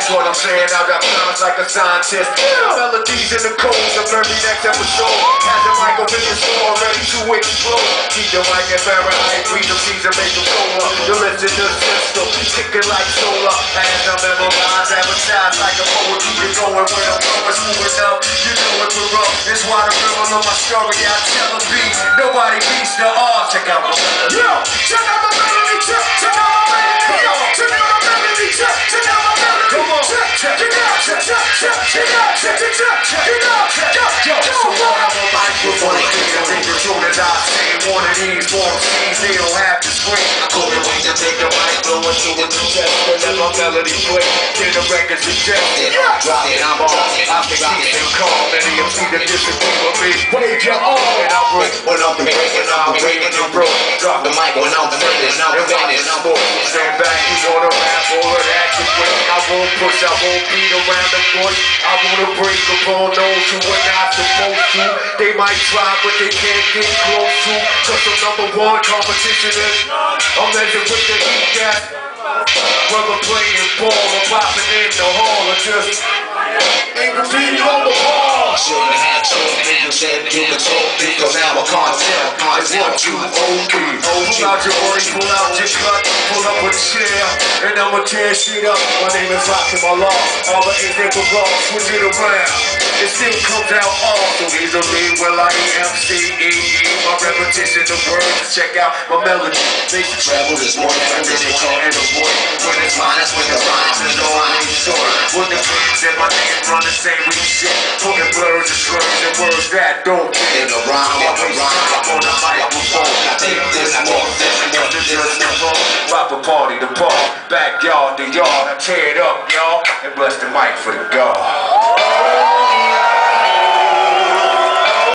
what I'm saying. I got sounds like a scientist. Melodies in the codes of every next episode. Has the mic up in your store, ready to explode. Keep the mic at Fahrenheit, read the season, make them solar. The listener system, ticking like solar. As I memorize, advertise like a poet. Keep it going when I'm going, moving up. You know it, we're up. It's why the river of my story I tell a beat. Nobody beats the R. Check out my melody. Yo, check out my melody. Check out my melody. Yo, check out my melody. Check out my melody. Come on, check it out. Check it out. Yo, so what I'm a microphone. Take the tune as I sing. One of these form scenes, they don't have to scream. I couldn't wait to take the mic, blow into a new test. Let my melody play. Till the record suggested. Drop it, I'm on. I can keep it calm. Any of you that disagree with me, wave your arm. And I break when I'm breaking, I'm breaking the road. Drop the mic when I'm bending, I'm bending, I'm moving. Stand back, you wanna rap, all of that you bring. I won't push, I won't beat around the bush. I wanna break upon those who are not supposed to. They might try, but they can't get close to. Cause the number one competition is I'm measured with the heat gas. Whether playing ball or popping in the hall or just ain't graffiti on the wall. Shouldn't have said you could talk me, cause now I can't tell. It's what you owe me. Pull out your money, pull out your cut, pull up a chair, and I'ma tear shit up. My name is Rocky Mallah. All the ain't never wrong, switch it around. It still comes out all so easily. Well, I M-C-E-E. My repetition of words, check out my melody. Make you travel this morning, and then they call it a boy. When it's mine, that's when the rhymes is always short. When the friends and my niggas run the same weak shit. Putting blurs and slurs and words that don't fit. In a rhyme, I'm on the microphone. Take this, walk this, rock a party, the park, backyard, the yard. I tear it up, y'all, and bless the mic for the God.